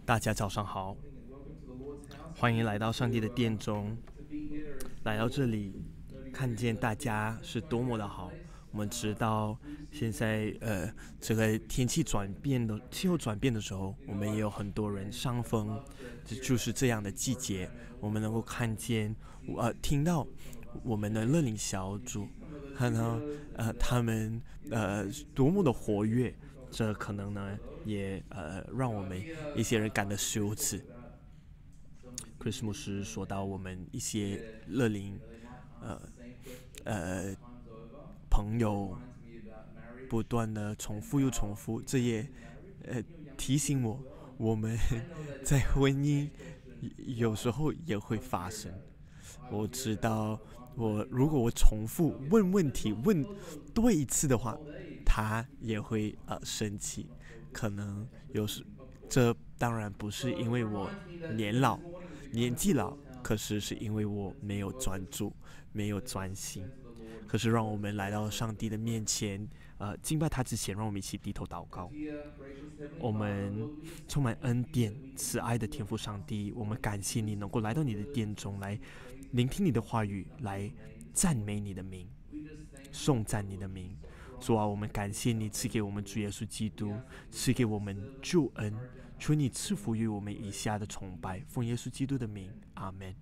大家早上好，欢迎来到上帝的殿中。来到这里，看见大家是多么的好。我们知道现在这个气候转变的时候，我们也有很多人伤风，就是这样的季节。我们能够看见听到我们的乐领小组，看到他们多么的活跃。这可能呢，也让我们一些人感到羞耻。Chris 牧师说到，我们一些乐龄朋友不断的重复又重复，这也提醒我们在婚姻有时候也会发生。我知道如果我重复问问题问多一次的话，他也会生气。可能这当然不是因为我年纪老，可是因为我没有专注，没有专心。可是让我们来到上帝的面前，敬拜他之前，让我们一起低头祷告。我们充满恩典、慈爱的天父上帝，我们感谢你能够来到你的殿中，来聆听你的话语，来赞美你的名，颂赞你的名。主啊，我们感谢你赐给我们主耶稣基督，赐给我们救恩。求你赐福于我们以下的崇拜，奉耶稣基督的名，阿们。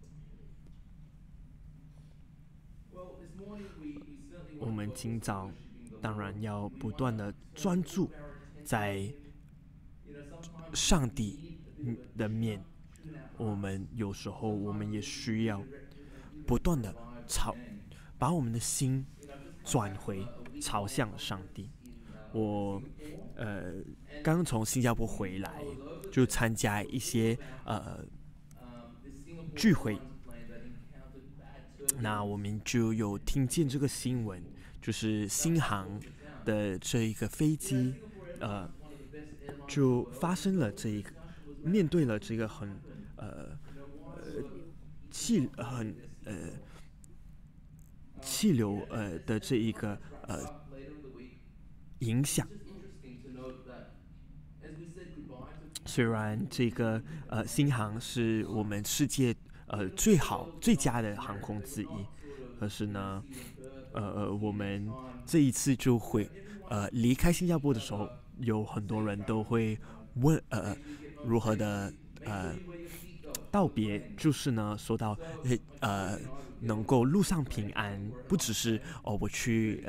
我们今早当然要不断的专注在上帝的面。有时候我们也需要不断的把我们的心转回朝向上帝。我刚从新加坡回来，就参加一些聚会，那我们就有听见这个新闻，就是新航的这一个飞机就发生了面对了这个很气流的这一个影响。虽然这个新航是我们世界最佳的航空之一，可是呢我们这一次就会离开新加坡的时候，有很多人都会问如何的道别，就是呢说到能够路上平安，不只是我去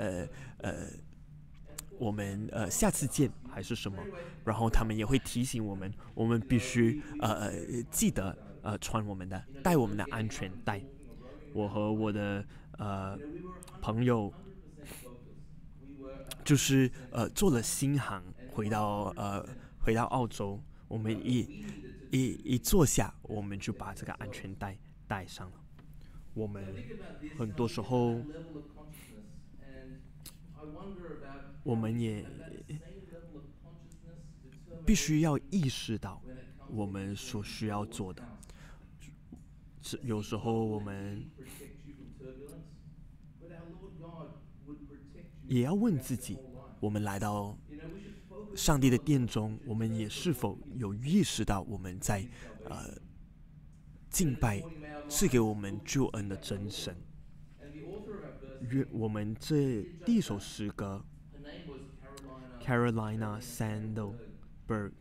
我们下次见还是什么，然后他们也会提醒我们必须记得带我们的安全带。我和我的朋友就是坐了新航回到澳洲，我们一坐下，我们就把这个安全带带上了。我们很多时候我们也必须要意识到我们所需要做的。有时候我们也要问自己，我们来到上帝的殿中，我们也是否有意识到我们在敬拜赐给我们救恩的真神。我们这第一首诗歌 Carolina Sandberg，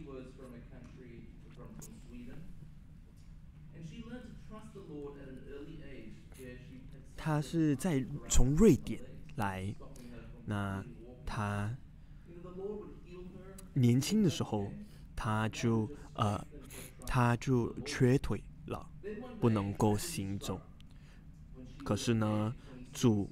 他是从瑞典来，那他年轻的时候他就瘸腿了，不能够行走。可是呢，主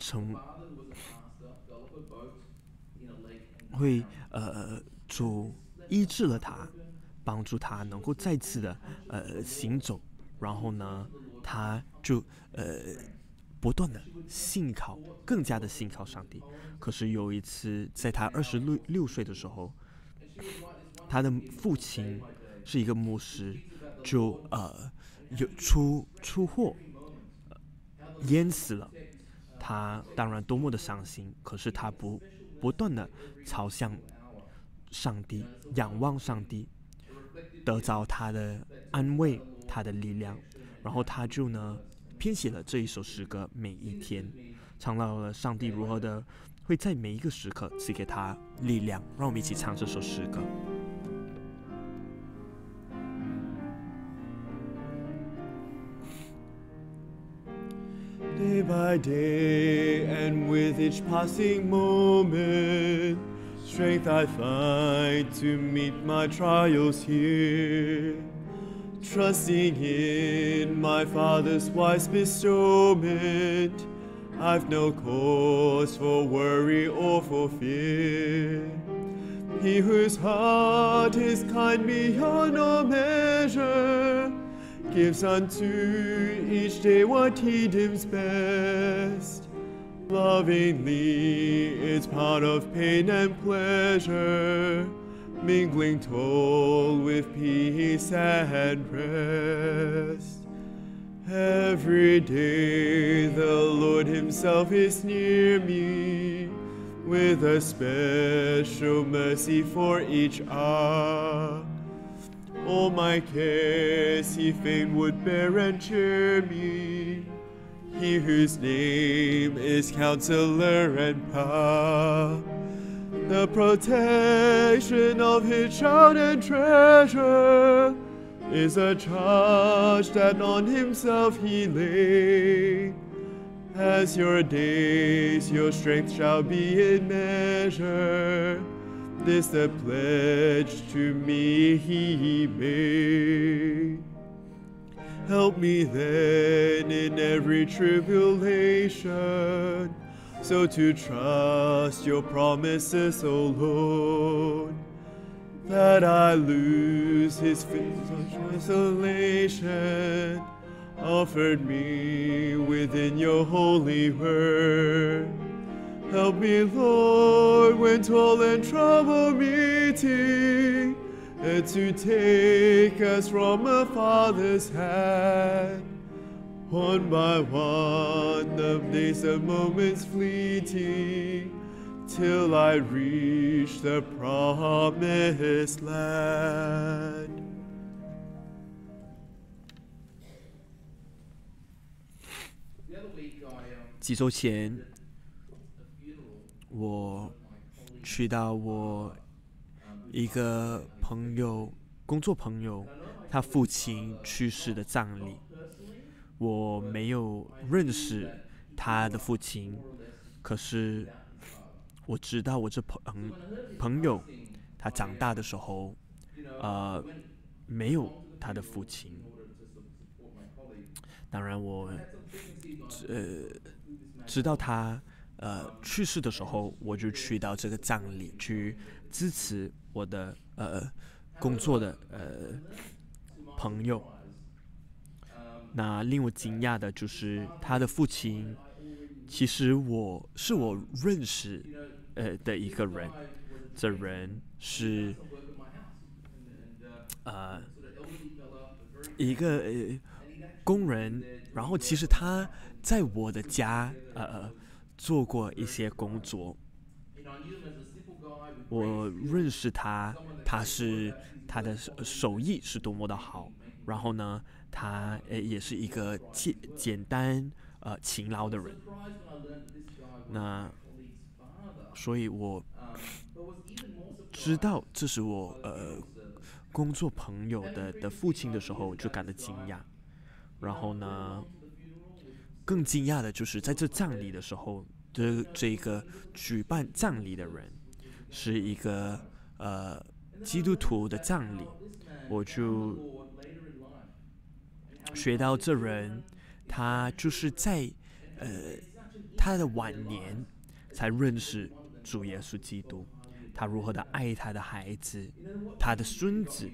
主医治了他，帮助他能够再次的行走。然后呢，他就不断的更加的信靠上帝。可是有一次，在他26岁的时候，他的父亲是一个牧师，就有出祸，淹死了。他当然多么的伤心，可是他不断的朝向上帝，仰望上帝， 得着他的安慰，他的力量，然后他就呢编写了这一首诗歌，每一天唱到了上帝如何的会在每一个时刻赐给他力量。让我们一起唱这首诗歌。Day by day, and with each passing moment, strength I find to meet my trials here. Trusting in my Father's wise bestowment, I've no cause for worry or for fear. He whose heart is kind beyond all measure gives unto each day what he deems best. Lovingly, it's part of pain and pleasure, mingling toil with peace and rest. Every day the Lord himself is near me, with a special mercy for each hour. All my cares he fain would bear and cheer me, he whose name is Counselor and Power. The protection of his child and treasure is a charge that on himself he laid. As your days, your strength shall be in measure. This the pledge to me he made. Help me then in every tribulation, so to trust your promises, O Lord, that I lose his faith of isolation, offered me within your holy word. Help me, Lord, when toil and trouble meeting, and to take us from a Father's hand. One by one, the days and moments fleeting, till I reach the promised land. 几周前，我去到我一个工作朋友，他父亲去世的葬礼。我没有认识他的父亲，可是我知道我这朋友他长大的时候，没有他的父亲。当然我知道他去世的时候，我就去到这个葬礼去支持我的工作的朋友。那令我惊讶的就是他的父亲，其实我认识的一个人，这人是一个工人，然后其实他在我的家做过一些工作。我认识他，他的手艺是多么的好，然后呢，他也是一个简单勤劳的人。那所以我知道这是我工作朋友的父亲的时候，就感到惊讶。然后呢，更惊讶的就是在这葬礼的时候，这个举办葬礼的人是一个基督徒的葬礼，我就学到这人他就是在他的晚年才认识主耶稣基督，他如何的爱他的孩子，他的孙子。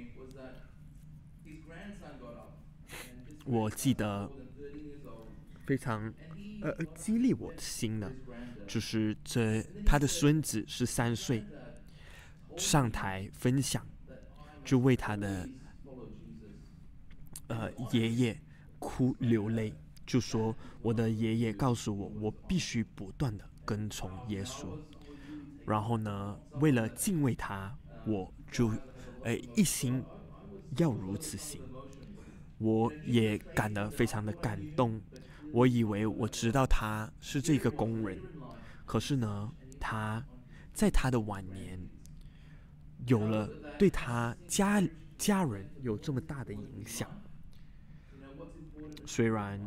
我记得非常激励我的心的，就是他的孙子13岁上台分享，就为他的爷爷流泪，就说我的爷爷告诉我，我必须不断的跟从耶稣。然后呢，为了敬畏他，我就一心要如此行。我也感得非常的感动。我以为我知道他是这个工人，可是呢，他在他的晚年有了对他家人有这么大的影响。虽然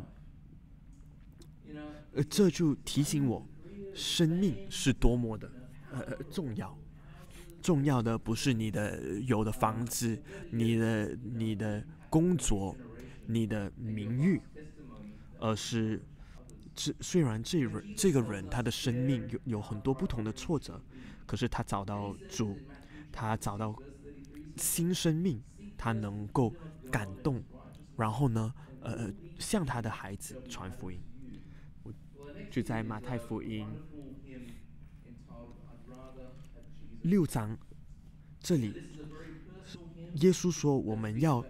这就提醒我，生命是多么的重要。重要的不是你的有的房子，你的工作，你的名誉，而是虽然这个人他的生命有很多不同的挫折，可是他找到主，他找到新生命，他能够感动，然后呢，向他的孩子传福音。就在马太福音6章这里，耶稣说我们要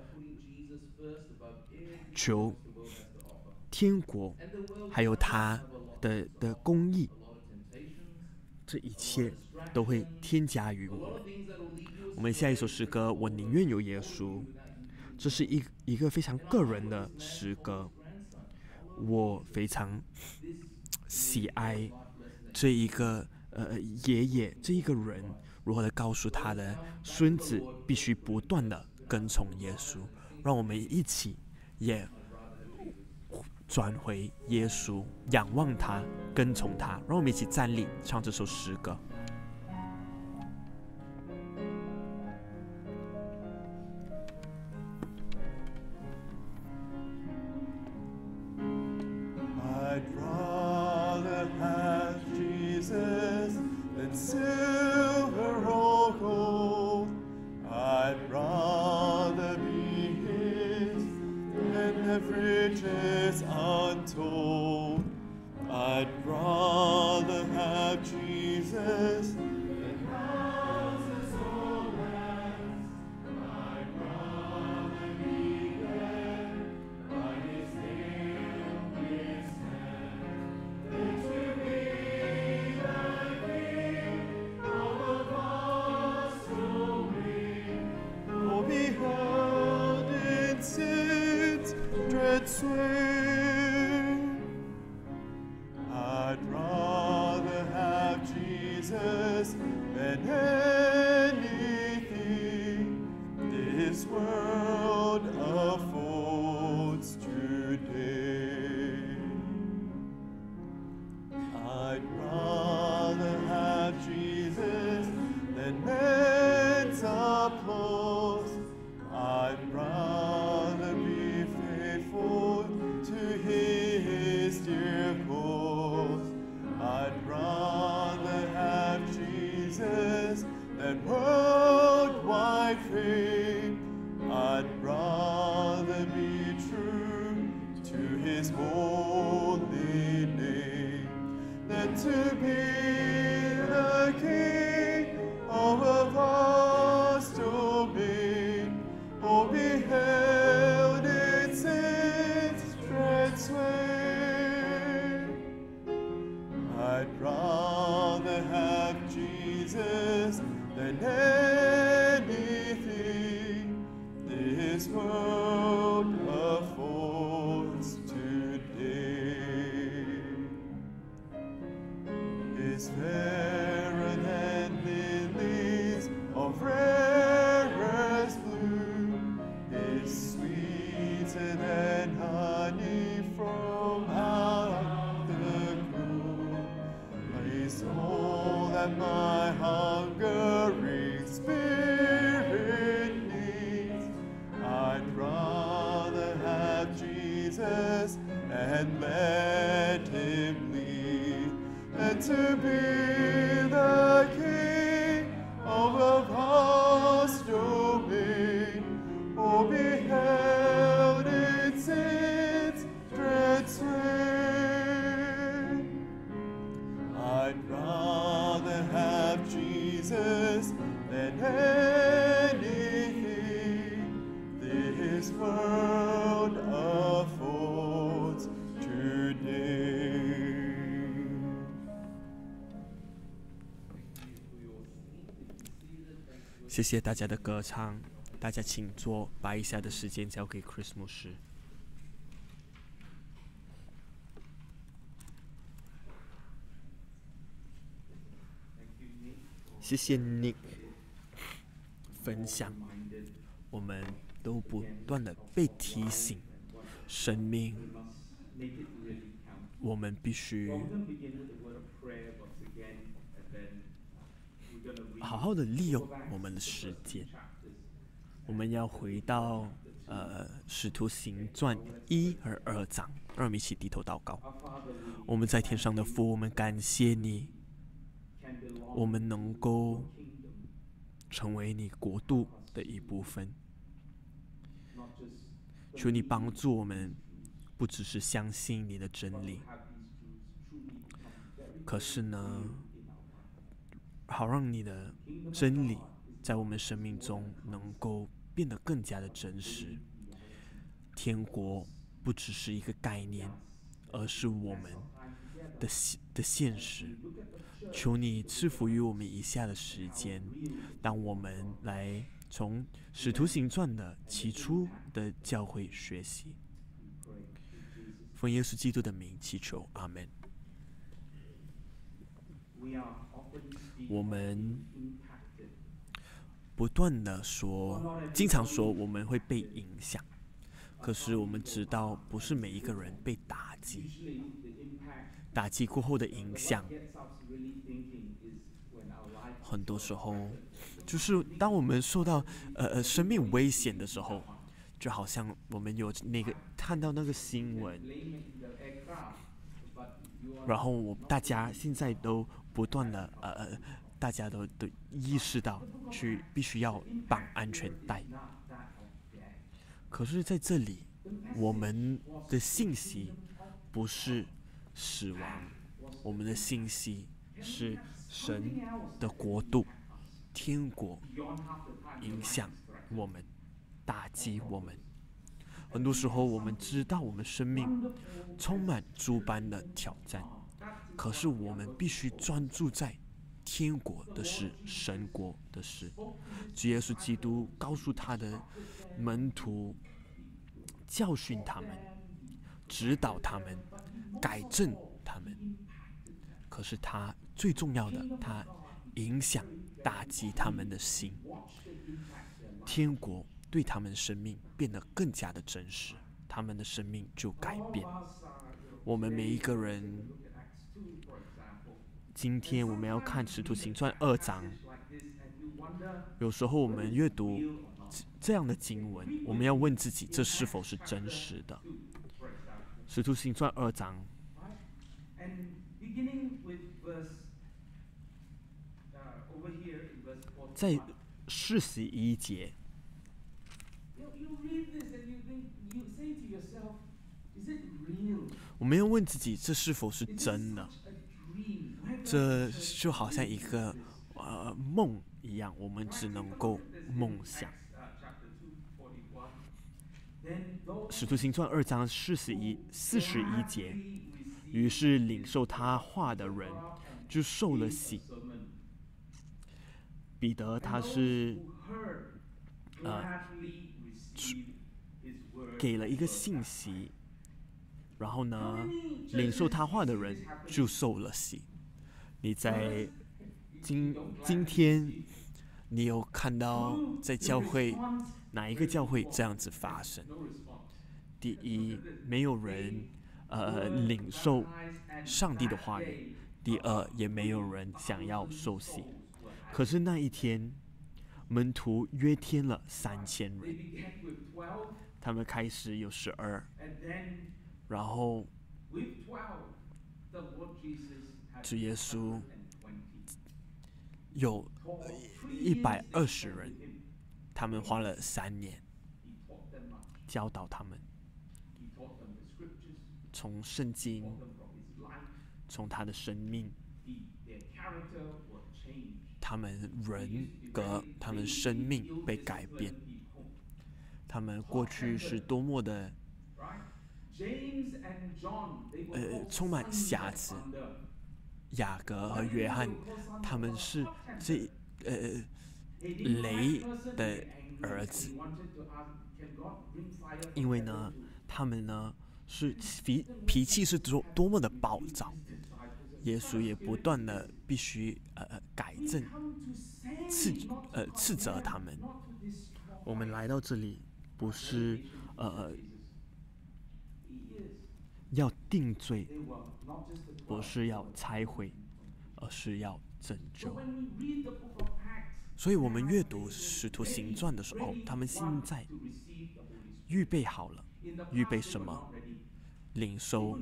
求天国还有他的公义，这一切都会添加于我们。我们下一首诗歌，我宁愿有耶稣，这是一个非常个人的诗歌。我非常喜爱这一个爷爷这一个人如何的告诉他的孙子必须不断的跟从耶稣。让我们一起也转回耶稣，仰望他，跟从他。让我们一起站立唱这首诗歌。谢谢大家的歌唱。 大家请坐，把以下的时间交给 Chris 牧师。谢谢 Nick 分享，我们都不断的被提醒，生命我们必须好好的利用我们的时间。我们要回到使徒行传1和2章，让我们一起低头祷告。我们在天上的父，我们感谢你，我们能够成为你国度的一部分。求你帮助我们，不只是相信你的真理，可是呢，好让你的真理在我们生命中能够变得更加的真实。天国不只是一个概念，而是我们的现实。求你赐福于我们以下的时间，当我们来从使徒行传的起初的教会学习。奉耶稣基督的名祈求，阿们。我们不断的说，经常说我们会被影响，可是我们知道，不是每一个人被打击，打击过后的影响，很多时候就是当我们受到生命危险的时候，就好像我们有看到那个新闻，然后大家现在都不断的大家都意识到必须要绑安全带。可是在这里，我们的信息不是死亡，我们的信息是神的国度、天国影响我们，打击我们。很多时候我们知道我们生命充满诸般的挑战，可是我们必须专注在天国的事、神国的事。主耶稣基督告诉他的门徒，教训他们，指导他们，改正他们。可是他最重要的，他影响、打击他们的心。天国对他们的生命变得更加的真实，他们的生命就改变。我们每一个人，今天我们要看《使徒行传》2章。有时候我们阅读这样的经文，我们要问自己，这是否是真实的？《使徒行传》2章，在41节。我们要问自己，这是否是真的？这就好像一个梦一样，我们只能够梦想。使徒行传2章41节，于是领受他话的人就受了洗。彼得他是给了一个信息，然后呢，领受他话的人就受了洗。你在今天，你有看到在教会哪一个教会这样子发生？第一，没有人领受上帝的话语；第二，也没有人想要受洗。可是那一天，门徒约添了3000人，他们开始有12，然后主耶稣有120人，他们花了3年教导他们，从圣经，从他的生命，他们人格，他们生命被改变。他们过去是多么的充满瑕疵。雅各和约翰，他们是雷的儿子，因为呢，他们呢是脾气是多么的暴躁，耶稣也不断的必须改正、斥责他们。我们来到这里不是要定罪，不是要拆毁，而是要拯救。所以我们阅读使徒行传的时候，他们现在预备好了，预备什么？领受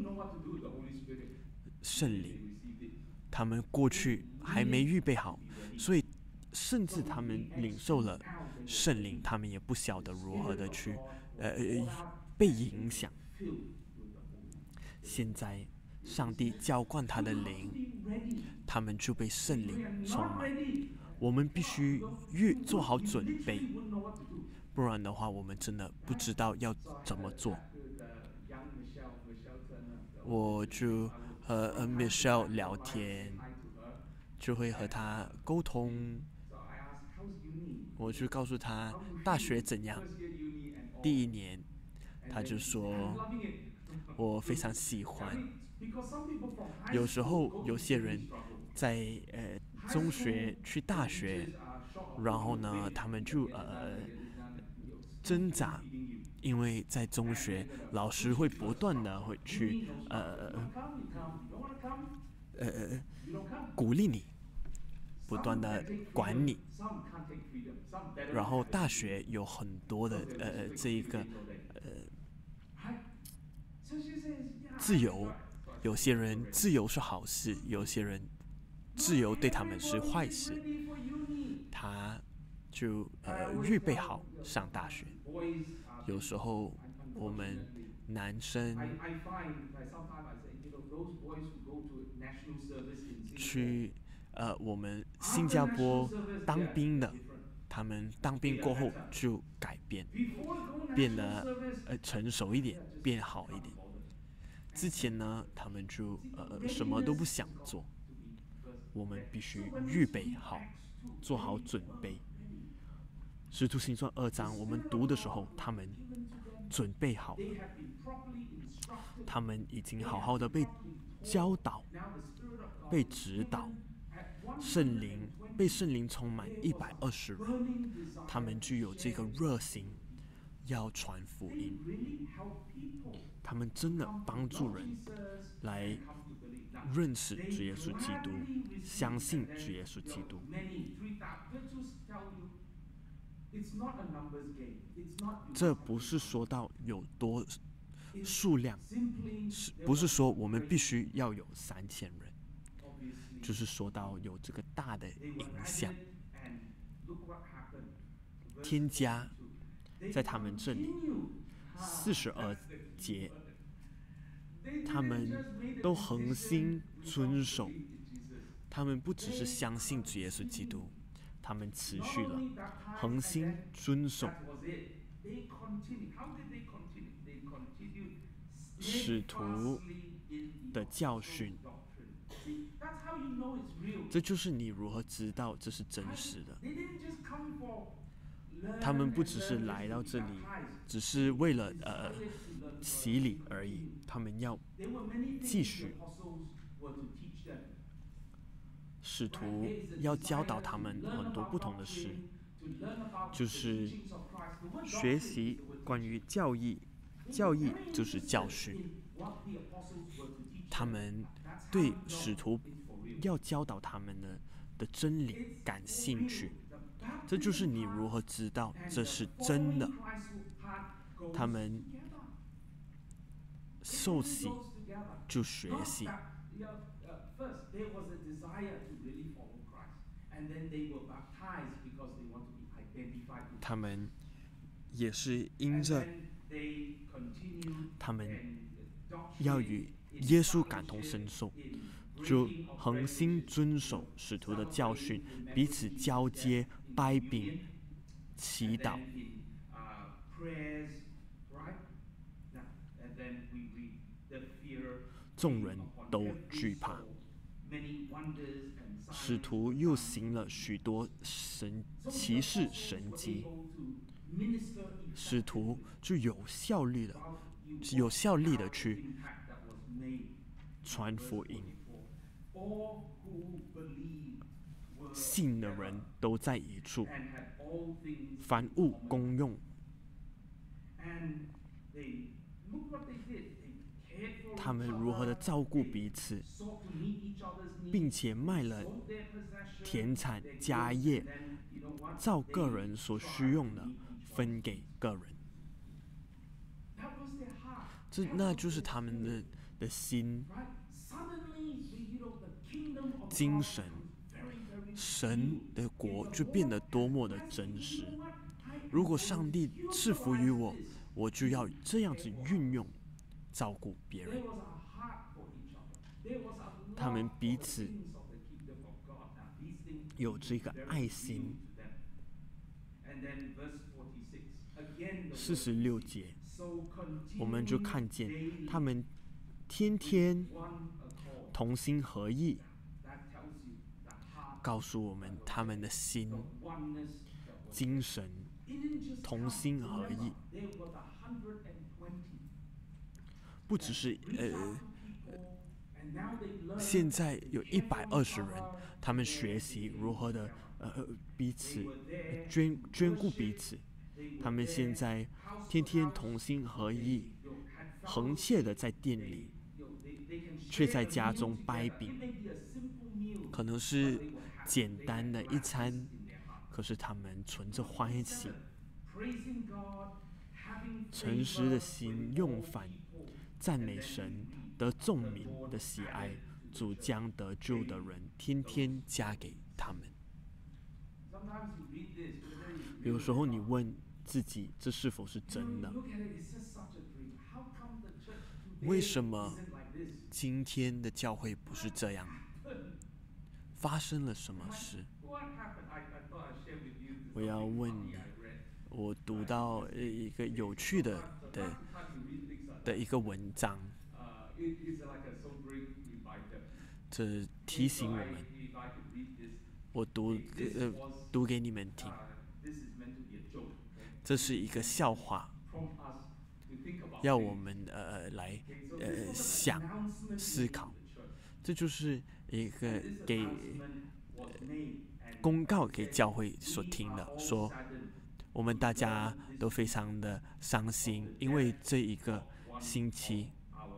圣灵。他们过去还没预备好，所以甚至他们领受了圣灵，他们也不晓得如何的去被影响。现在上帝浇灌他的灵，他们就被圣灵充满。我们必须做好准备，不然的话，我们真的不知道要怎么做。我就和Michelle 聊天，就会和他沟通。我就告诉他大学怎样。第一年，他就说我非常喜欢。有时候有些人在中学去大学，然后呢，他们就挣扎，因为在中学老师会不断的会去鼓励你，不断的管你，然后大学有很多的这一个自由，有些人自由是好事，有些人自由对他们是坏事。他就预备好上大学。有时候我们男生去我们新加坡当兵的，他们当兵过后就改变，变得成熟一点，变好一点。之前呢，他们就什么都不想做。我们必须预备好，做好准备。使徒行传2章，我们读的时候，他们准备好了，他们已经好好的被教导、被指导，被圣灵充满120人，他们具有这个热心，要传福音。他们真的帮助人来认识主耶稣基督，相信主耶稣基督。这不是说到有多数量，不是说我们必须要有3000人，就是说到有这个大的影响。添加在他们这里42节，他们都恒心遵守。他们不只是相信主耶稣基督，他们持续了恒心遵守使徒的教训。这就是你如何知道这是真实的。他们不只是来到这里，只是为了洗礼而已，他们要继续。使徒要教导他们很多不同的事，就是学习关于教义，教义就是教训。他们对使徒要教导他们的真理感兴趣，这就是你如何知道这是真的。他们受洗就学习。他们也是因着他们要与耶稣感同身受，就恒心遵守使徒的教训，彼此交接、掰饼、祈祷。众人都惧怕。 使徒又行了许多奇事神迹，使徒就有效力的去传福音，信的人都在一处，凡物公用。他们如何的照顾彼此，并且卖了田产家业，照个人所需用的分给个人。那就是他们的心、精神，神的国就变得多么的真实。如果上帝赐福于我，我就要这样子运用，照顾别人。他们彼此有这个爱心。46节，我们就看见他们天天同心合意，告诉我们他们的心、精神同心合意，不只是现在有120人，他们学习如何的彼此眷顾彼此。他们现在天天同心合意，恒切的在店里，却在家中掰饼。可能是简单的一餐，可是他们存着欢喜，诚实的心用饭，赞美神，得众民的喜爱。主将得救的人天天加给他们。有时候你问自己，这是否是真的？为什么今天的教会不是这样？发生了什么事？我要问你，我读到一个有趣的一个文章，这提醒我们，我读给你们听。这是一个笑话，要我们来想思考。这就是一个公告给教会所听的，说我们大家都非常的伤心，因为这一个星期，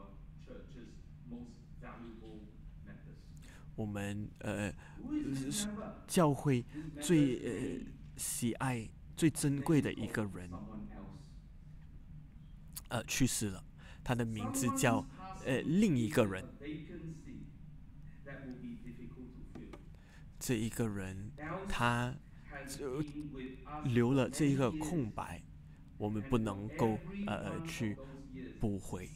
我们教会最喜爱、最珍贵的一个人去世了，他的名字叫另一个人。这一个人他留了这一个空白，我们不能够去补回。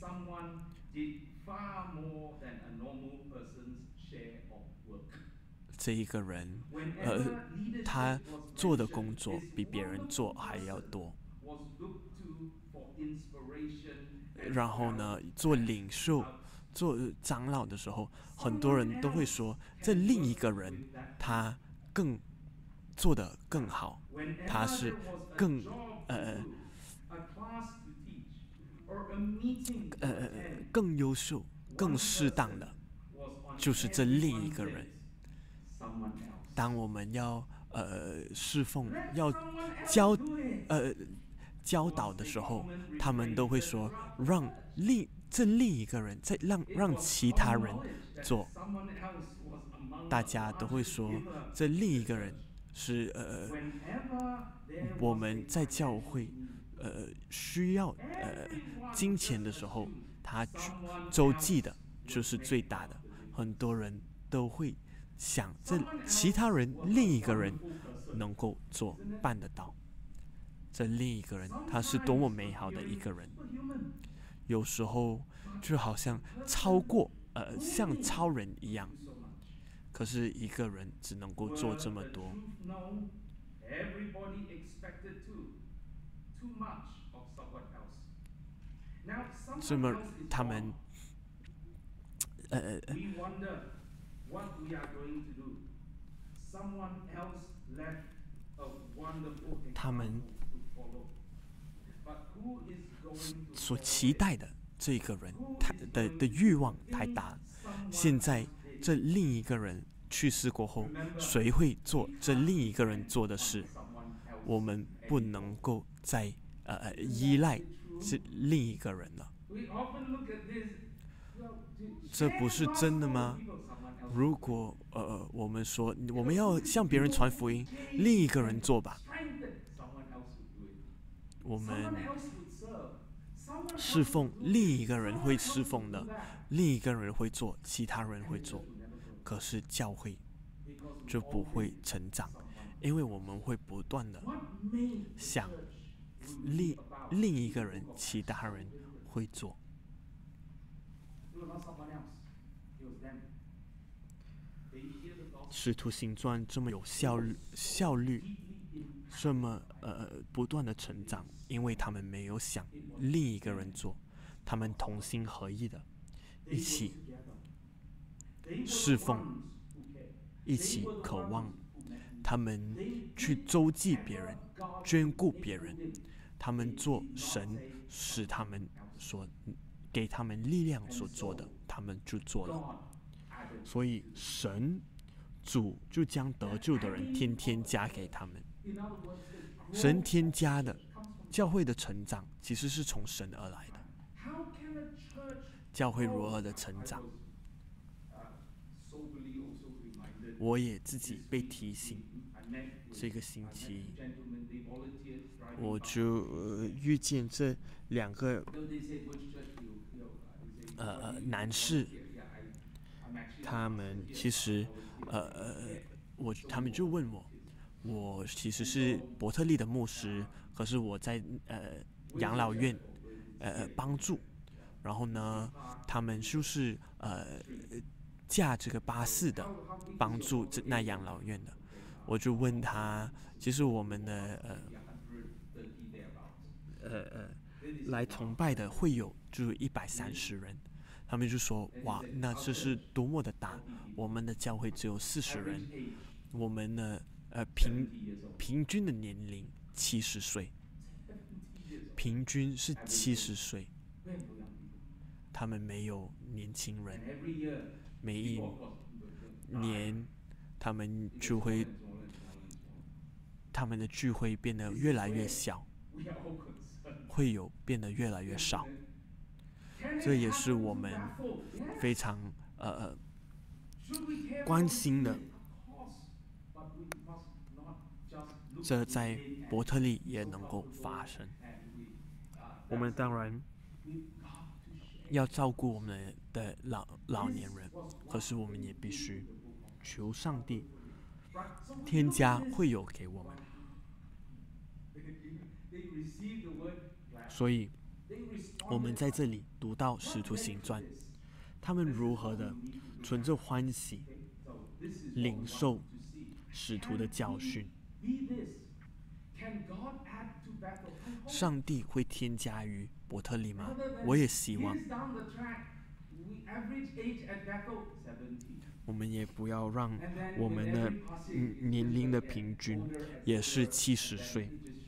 这一个人他做的工作比别人做还要多。然后呢，做领袖、做长老的时候，很多人都会说，这另一个人他做得更好，他是更优秀、更适当的，就是这另一个人。当我们要侍奉、要教导的时候，他们都会说让另一个人再让其他人做。大家都会说这另一个人是我们在教会需要金钱的时候，他周济的就是最大的。很多人都会想这其他人另一个人能够办得到。这另一个人他是多么美好的一个人，有时候就好像像超人一样，可是一个人只能够做这么多。这么他们他们所期待的这个人的欲望太大了。现在这另一个人去世过后，谁会做这另一个人做的事？我们不能够再依赖这另一个人了。这不是真的吗？如果我们说我们要向别人传福音，另一个人做吧。我们侍奉，另一个人会侍奉的，另一个人会做，其他人会做。可是教会就不会成长，因为我们会不断的想另一个人，其他人会做。使徒行传这么有效率，这么不断的成长，因为他们没有想另一个人做，他们同心合意的一起侍奉，一起渴望，他们去周济别人，眷顾别人，他们做神使他们所给他们力量所做的，他们就做了。所以主就将得救的人天天加给他们。神添加的教会的成长，其实是从神而来的。教会如何的成长？我也自己被提醒，这个星期我就遇见这2个男士，他们其实他们就问我其实是伯特利的牧师，可是我在养老院帮助，然后呢，他们就是驾这个巴士的帮助那养老院的。我就问他，其实我们的来崇拜的会友就是130人，他们就说哇，那这是多么的大！我们的教会只有40人，我们的平均的年龄70岁，平均是70岁，他们没有年轻人，每一年他们的聚会变得越来越小，会友变得越来越少。这也是我们非常关心的。这在伯特利也能够发生。我们当然要照顾我们的老年人，可是我们也必须求上帝添加会友给我们。所以我们在这里读到使徒行传，他们如何的存着欢喜领受使徒的教训。上帝会添加于伯特利吗？我也希望。我们也不要让我们的年龄的平均也是70岁，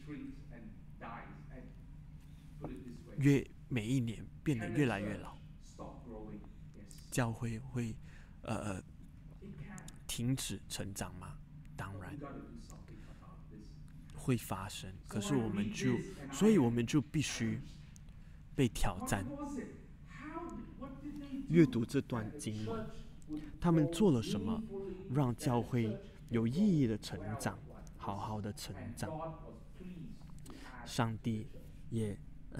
每一年变得越来越老，教会会停止成长吗？当然会发生，可是所以我们就必须被挑战。阅读这段经文，他们做了什么，让教会有意义的成长，好好的成长？上帝也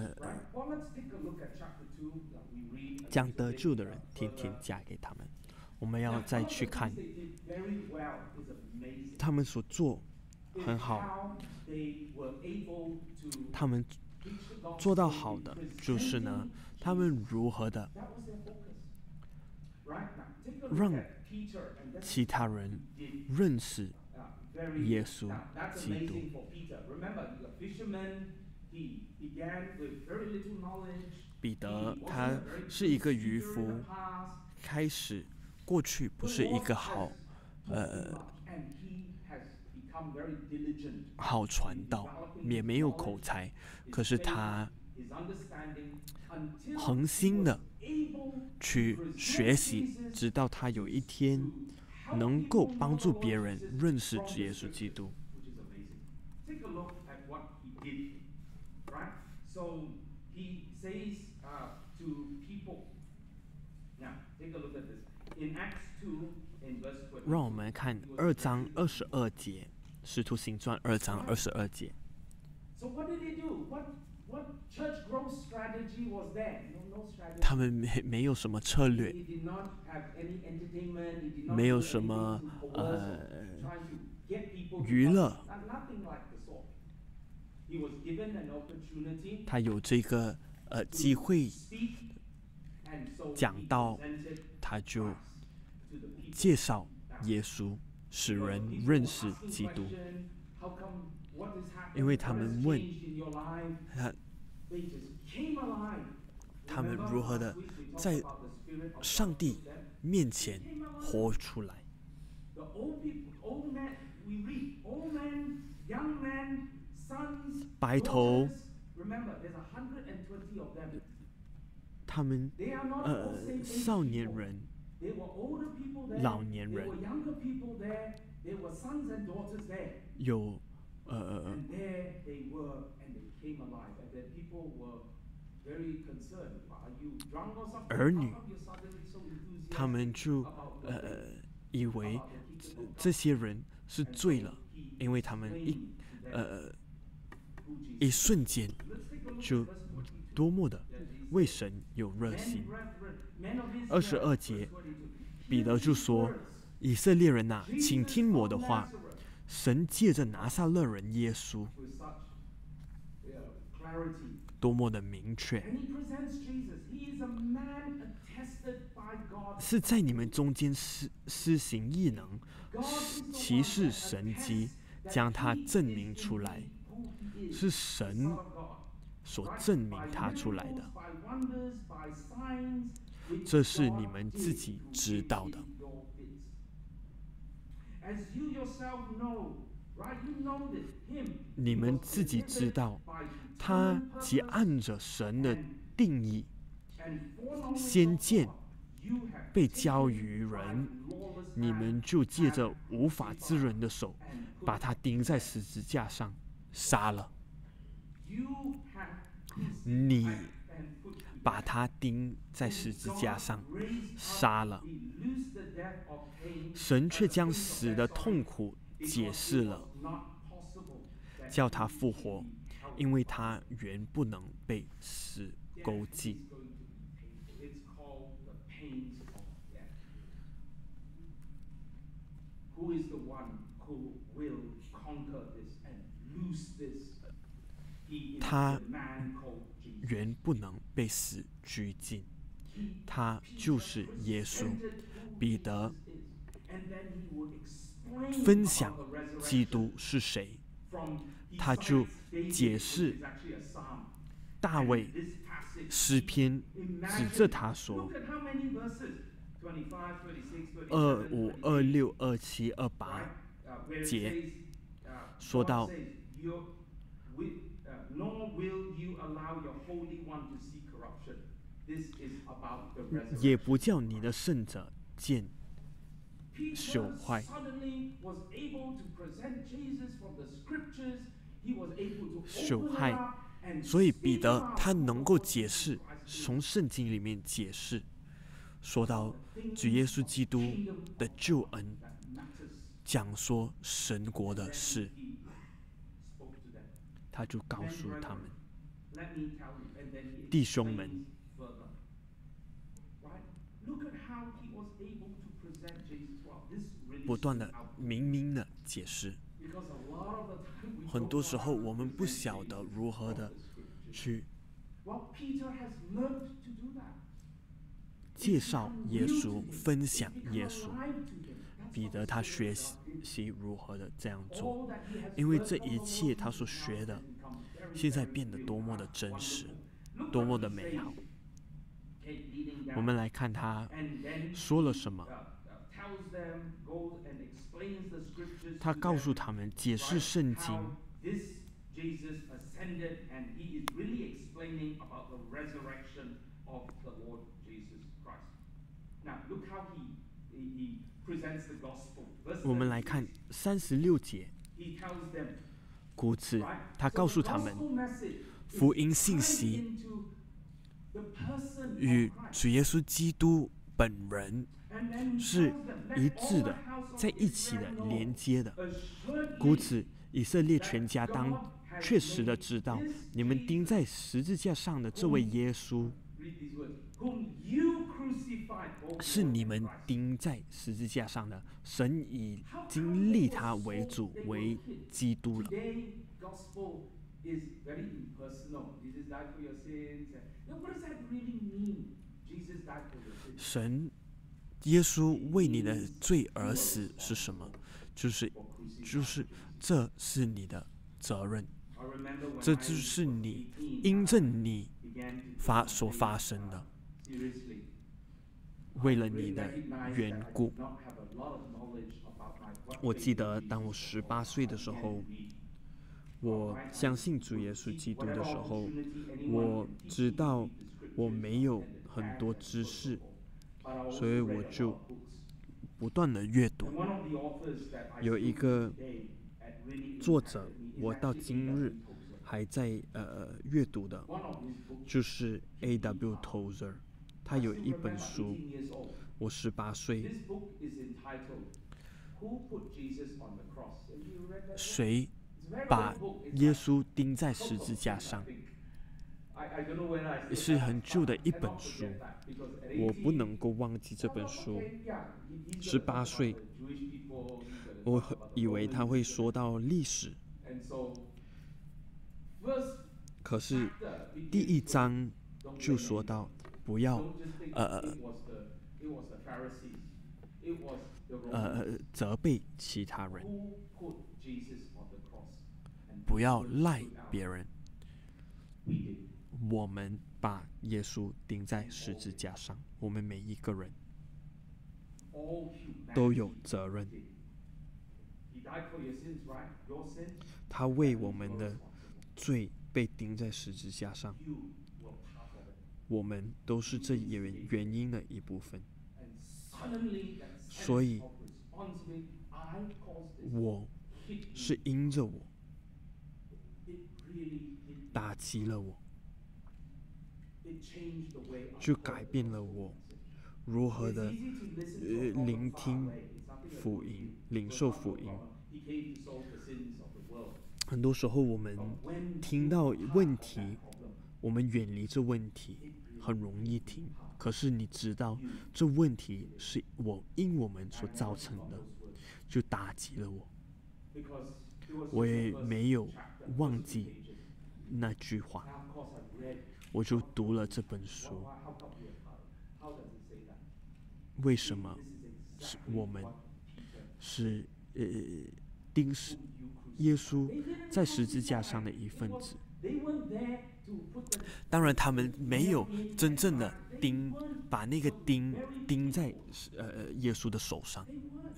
将得救的人天天加给他们。我们要再去看他们所做很好，他们做到好的就是呢，他们如何的让其他人认识耶稣基督。彼得他是一个渔夫，开始过去不是一个好好传道，也没有口才，可是他恒心的去学习，直到他有一天能够帮助别人认识主耶稣基督。让我们看2章22节，《使徒行传》2章22节。他们没有什么策略，没有什么娱乐。他有这个机会讲道，他就介绍耶稣，使人认识基督。因为他们问他们如何的在上帝面前活出来。白头，他们少年人、老年人，有儿女，他们就以为这些人是醉了，因为他们一瞬间就多么的为神有热心。22节，彼得就说：“以色列人啊，请听我的话。神借着拿撒勒人耶稣，多么的明确，是在你们中间施行异能、奇事神迹，将他证明出来，是神所证明他出来的，这是你们自己知道的。”你们自己知道，他既按着神的定义，先见被交于人，你们就借着无法之人的手，把他钉在十字架上杀了。你把他钉在十字架上杀了，神却将死的痛苦解释了，叫他复活，因为他原不能被死勾记。他原不能被死拘禁，他就是耶稣。彼得分享基督是谁，他就解释大卫诗篇指着他说，25、26、27、28节说到，也不叫你的圣者见朽坏。朽坏，所以彼得他能够解释，从圣经里面解释，说到主耶稣基督的救恩，讲说神国的事，他就告诉他们，弟兄们，不断的明明的解释。很多时候我们不晓得如何的去介绍耶稣，分享耶稣。彼得他学习如何的这样做，因为这一切他所学的，现在变得多么的真实，多么的美好。我们来看他说了什么。 他告诉他们解释圣经。 Jesus ascended and he is really explaining about the resurrection of the Lord Jesus Christ. Now look how he presents the gospel. 我们来看36节， He tells them, 故此他告诉他们，福音信息与主耶稣基督本人是一致的，在一起的，连接的。故此以色列全家当确实的知道，你们钉在十字架上的这位耶稣，是你们钉在十字架上的，神已经立他为主，为基督了。神耶稣为你的罪而死是什么？就是这是你的责任，这就是你因证你所发生的，为了你的缘故。我记得当我18岁的时候，我相信主耶稣基督的时候，我知道我没有很多知识，所以我就不断的阅读。有一个作者，我到今日还在阅读的，就是 A.W. Tozer。他有一本书，我18岁，谁把耶稣钉在十字架上？是很旧的一本书，我不能够忘记这本书。18岁，我以为他会说到历史，可是第1章就说到不要责备其他人，不要赖别人。我们把耶稣钉在十字架上，我们每一个人都有责任。他为我们的罪被钉在十字架上，我们都是这原因的一部分。所以我是因着我打击了我，就改变了我如何的聆听福音，领受福音。很多时候我们听到问题，我们远离这问题很容易听，可是你知道这问题是因我们所造成的，就打击了我。我也没有忘记那句话，我就读了这本书。为什么我们是耶稣在十字架上的一份子？当然他们没有真正的把那个钉在耶稣的手上，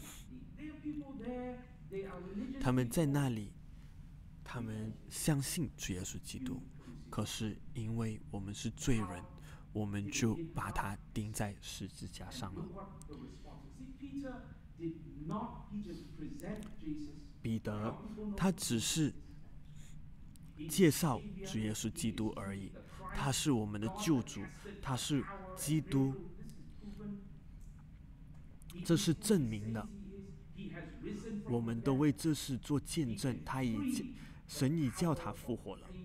他们在那里，他们相信主耶稣基督，可是因为我们是罪人，我们就把他钉在十字架上了。彼得他只是介绍主耶稣基督而已，他是我们的救主，他是基督，这是证明的。我们都为这事做见证，神已叫他复活了。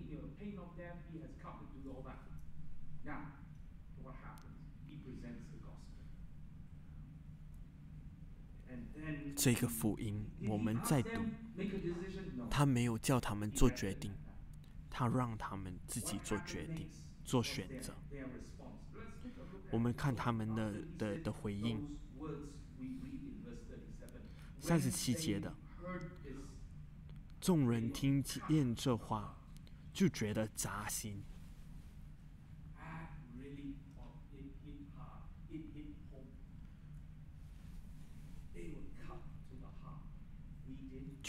这个福音我们在读，他没有叫他们做决定，他让他们自己做决定，做选择。我们看他们的回应，37节的，众人听见这话，就觉得扎心。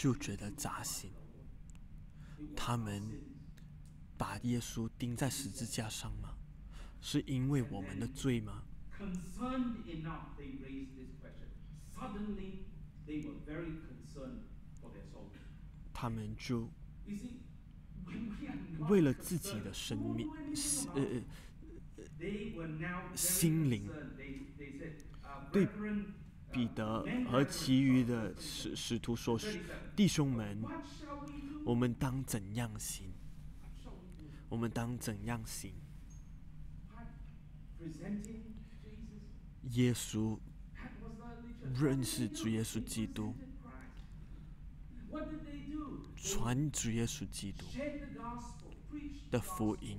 就觉得扎心。他们把耶稣钉在十字架上吗？是因为我们的罪吗？他们就为了自己的生命、心灵，对彼得和其余的使徒说：“弟兄们，我们当怎样行？我们当怎样行？”耶稣认识主耶稣基督，传主耶稣基督的福音，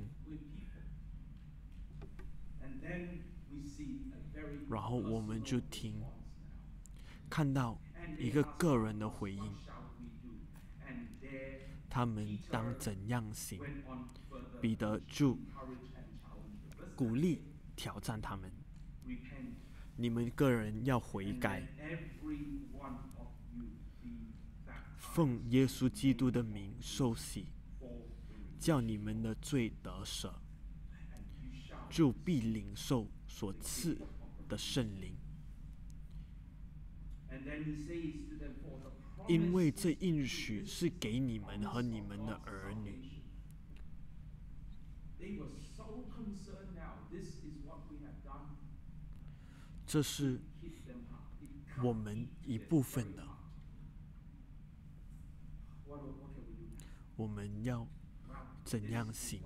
然后我们就看到一个个人的回应，他们当怎样行？彼得就鼓励挑战他们，你们个人要悔改，奉耶稣基督的名受洗，叫你们的罪得赦，就必领受所赐的圣灵。因为这应许是给你们和你们的儿女。这是我们一部分的，我们要怎样行？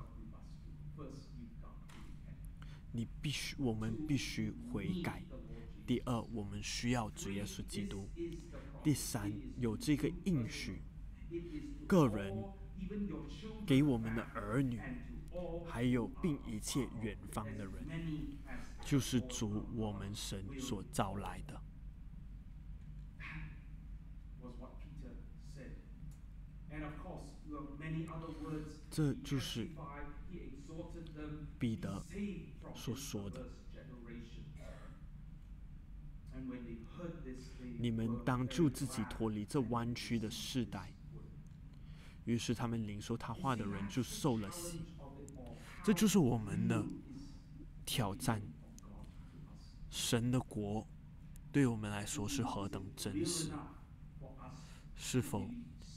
我们必须悔改。第二，我们需要主耶稣基督。第三，有这个应许，个人给我们的儿女，还有并一切远方的人，就是主我们神所召来的。这就是彼得所说的。你们当救自己脱离这弯曲的世代。于是他们领受他话的人就受了洗。这就是我们的挑战。神的国对我们来说是何等真实，是否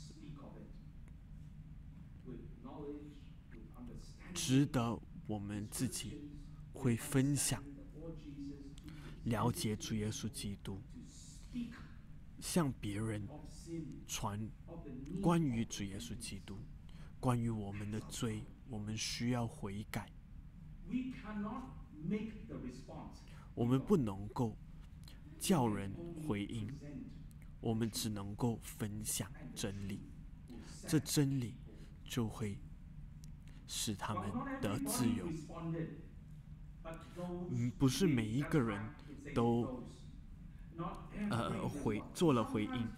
值得我们自己会分享，了解主耶稣基督，向别人传关于主耶稣基督，关于我们的罪，我们需要悔改。我们不能够叫人回应，我们只能够分享真理，这真理就会使他们得自由。不是每一个人都做了回应，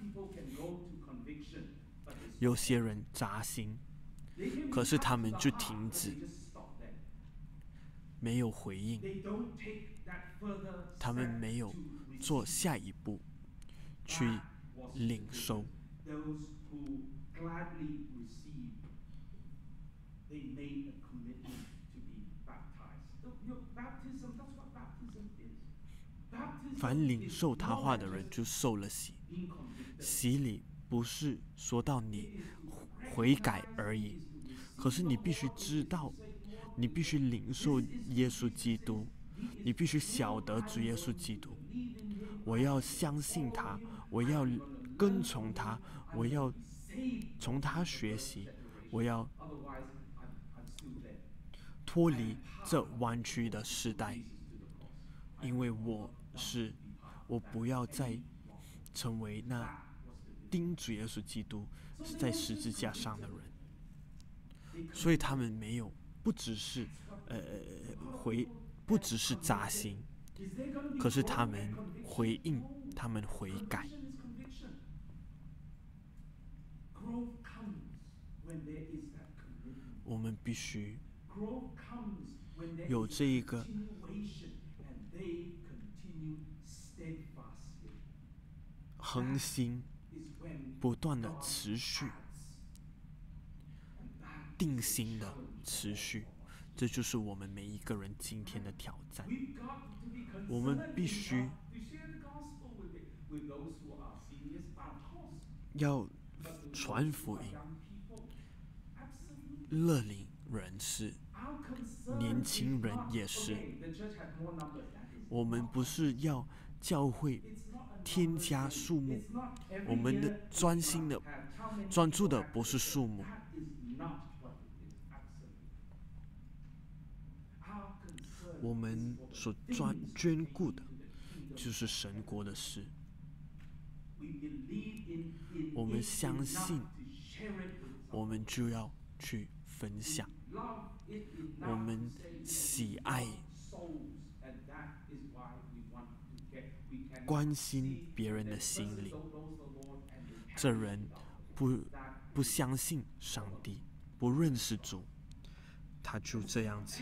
有些人扎心，可是他们就停止，没有回应，他们没有做下一步去领受。凡领受他话的人就受了洗。洗礼不是说到你悔改而已，可是你必须知道，你必须领受耶稣基督，你必须晓得主耶稣基督。我要相信他，我要跟从他，我要从他学习，我要脱离这弯曲的时代，因为我不要再成为那钉主耶稣基督在十字架上的人。所以他们没有，不只是扎心，可是他们回应，他们悔改。我们必须有这一个恒心不断的持续，定心的持续，这就是我们每一个人今天的挑战。我们必须要传福音，乐龄人士、年轻人也是。我们不是要教会添加数目，我们的专注的不是数目，我们所眷顾的就是神国的事。我们相信，我们就要去分享，我们喜爱关心别人的心灵。这人不相信上帝，不认识主，他就这样子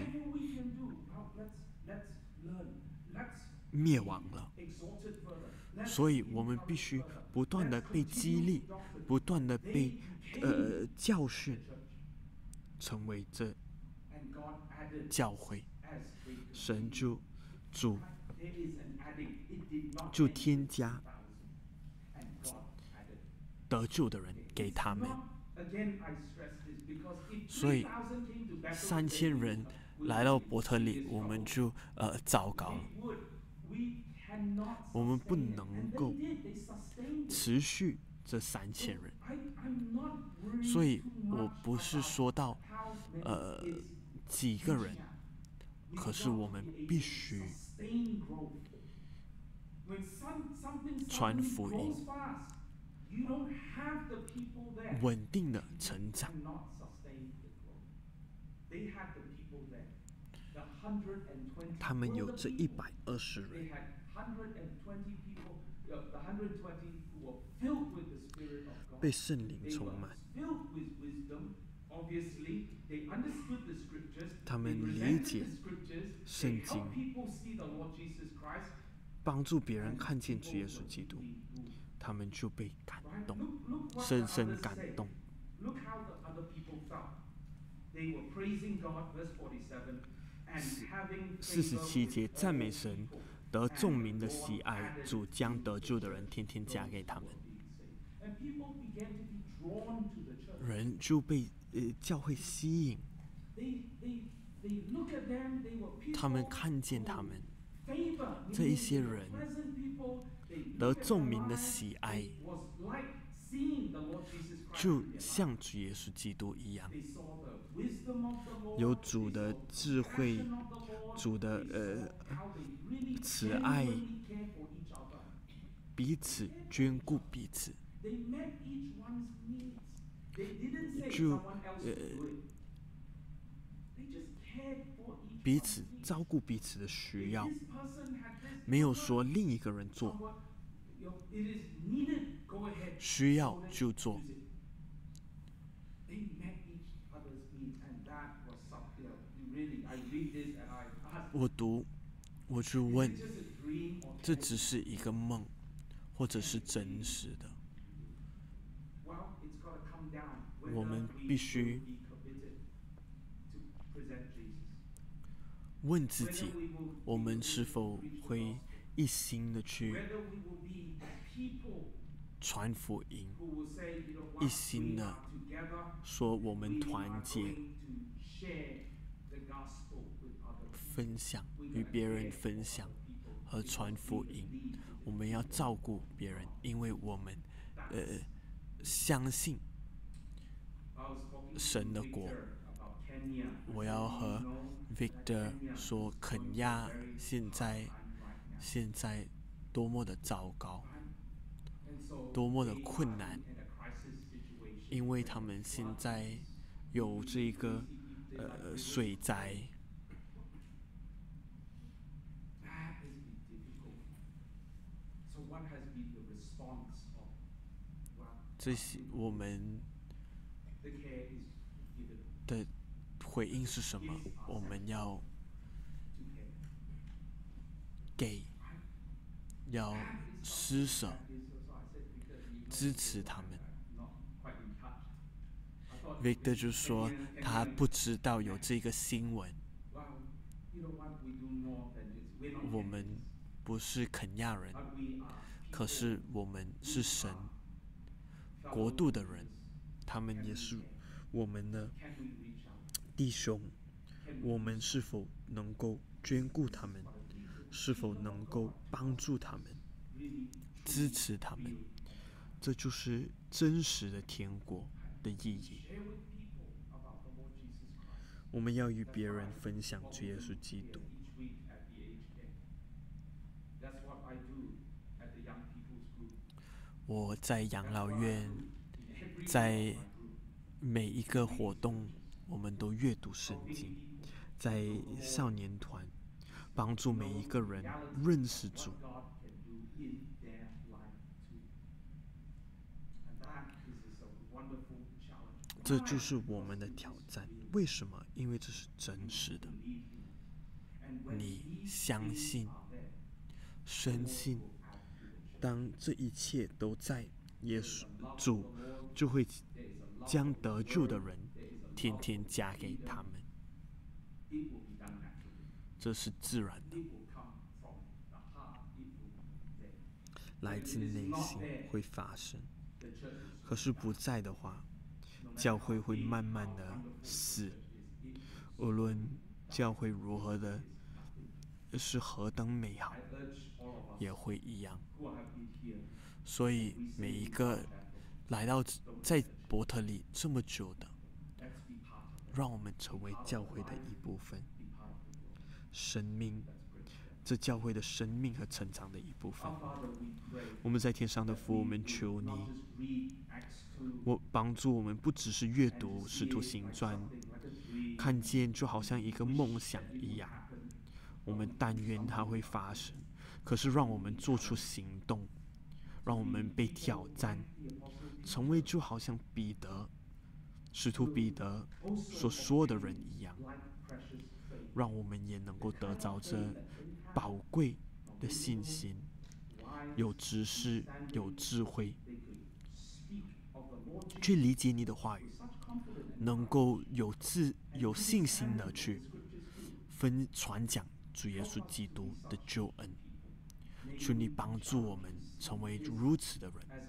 灭亡了。所以我们必须不断的被激励，不断的被教训，成为这教会。神就添加得救的人给他们。所以3000人来到伯特利，我们就糟糕了。我们不能够持续这3000人，所以我不是说到几个人，可是我们必须传福音，稳定的成长。他们有这120人，被圣灵充满。他们理解圣经，帮助别人看见主耶稣基督，他们就被感动，深深感动。47节，赞美神，得众民的喜爱，主将得救的人天天加给他们。人就被教会吸引，他们看见他们这一些人得众民的喜爱，就像主耶稣基督一样，有主的智慧，主的慈爱，彼此眷顾彼此，就彼此照顾彼此的需要，没有说另一个人做，需要就做。我就问，这只是一个梦，或者是真实的？我们必须问自己，我们是否会一心的去传福音，一心的说我们团结分享，与别人分享和传福音。我们要照顾别人，因为我们相信神的国。我要和 Victor 说，肯亚现在多么的糟糕，多么的困难，因为他们现在有这个水灾。这些我们的回应是什么？我们要给，要施舍， 支持他们。Victor 就说他不知道有这个新闻。我们不是肯亚人，可是我们是神国度的人，他们也是我们的弟兄。我们是否能够眷顾他们？是否能够帮助他们？支持他们？这就是真实的天国的意义。我们要与别人分享主耶稣基督。我在养老院，在每一个活动，我们都阅读圣经。在少年团，帮助每一个人认识主。这就是我们的挑战。为什么？因为这是真实的。你相信、深信，当这一切都在耶稣主，就会将得救的人天天加给他们。这是自然的，来自内心会发生。可是不在的话，教会会慢慢的死。无论教会如何的是何等美好，也会一样。所以每一个来到在伯特利这么久的，让我们成为教会的一部分，生命，这教会的生命和成长的一部分。我们在天上的父，我们求你，帮助我们，不只是阅读《使徒行传》，看见就好像一个梦想一样。我们但愿它会发生，可是让我们做出行动，让我们被挑战，成为就好像使徒彼得所说的人一样，让我们也能够得着这宝贵的信心，有知识，有智慧，去理解你的话语，能够有信心的去传讲主耶稣基督的救恩。求你帮助我们成为如此的人，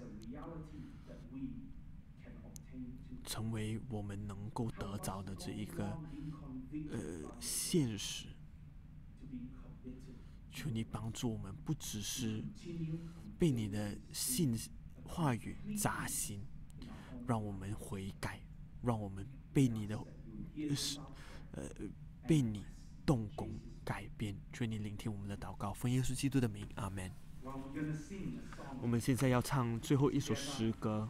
成为我们能够得着的这一个现实。求你帮助我们，不只是被你的话语扎心，让我们悔改，让我们被你的被你动工改变。求你聆听我们的祷告，奉耶稣基督的名，阿们。我们现在要唱最后一首诗歌，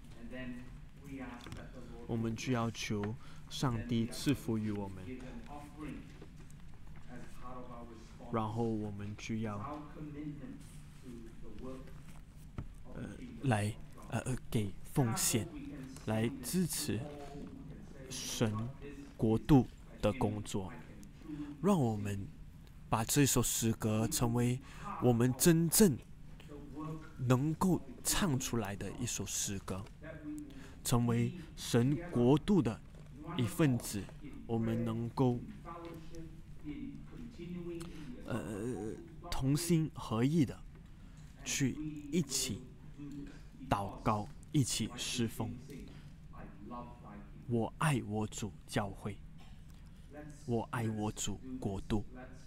我们就要求上帝赐福于我们，然后我们就要来给奉献，来支持神国度的工作。让我们把这首诗歌成为我们真正能够唱出来的一首诗歌，成为神国度的一份子。我们能够同心合意的去一起祷告，一起侍奉。我爱我主教会，我爱我主国度。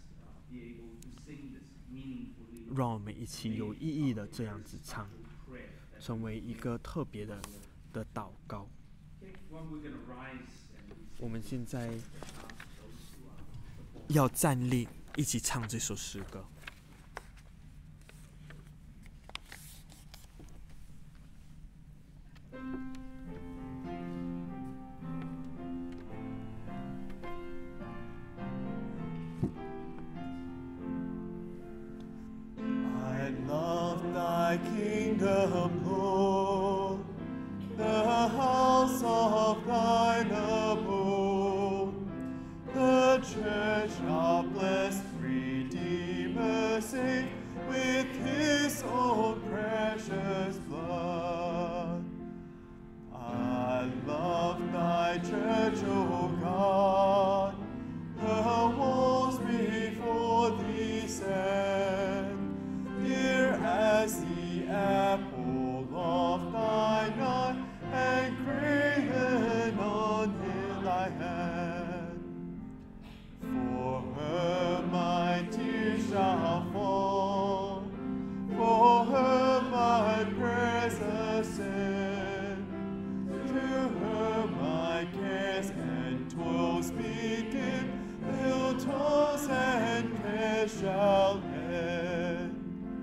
让我们一起有意义的这样子唱，成为一个特别的祷告。我们现在要站立，一起唱这首诗歌。 Thy kingdom, Lord, the house of thine abode, the church of blessed Redeemer. church, O God, the walls before thee stand, dear as the apple of thine eye, and graven on in thy hand. For her my tears shall fall, for her my prayers ascend. To her my cares and toils begin, till toils and cares shall end.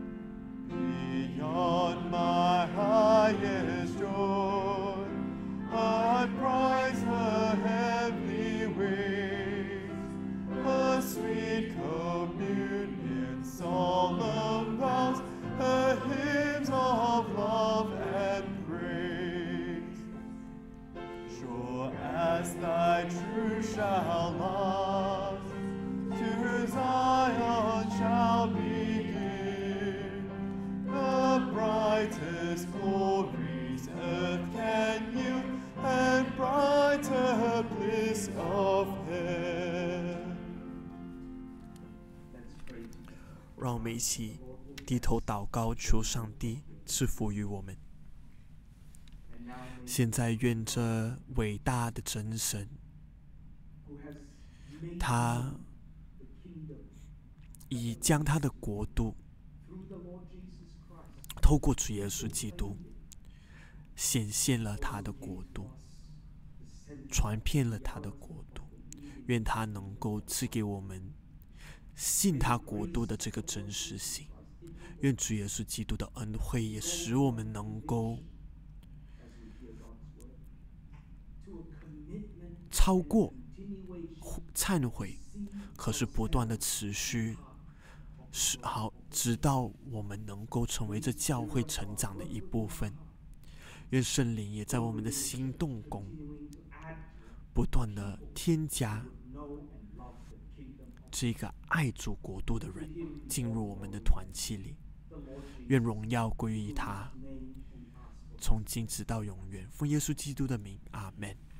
Beyond my highest joy, I prize her heavenly ways, her sweet communion, solemn vows, her hymns of love and praise. Sure as thy truth shall last, to Zion shall begin, the brightest glories earth can yield, and brighter bliss of heaven. 让我们一起低头祷告，求上帝赐福于我们。现在愿这伟大的真神，他已将他的国度透过主耶稣基督显现了他的国度，传遍了他的国度。愿他能够赐给我们信他国度的这个真实性。愿主耶稣基督的恩惠也使我们能够超过忏悔，可是不断的持续，直到我们能够成为这教会成长的一部分。愿圣灵也在我们的心动工，不断的添加这个爱主国度的人进入我们的团契里。愿荣耀归于他，从今直到永远。奉耶稣基督的名，阿们。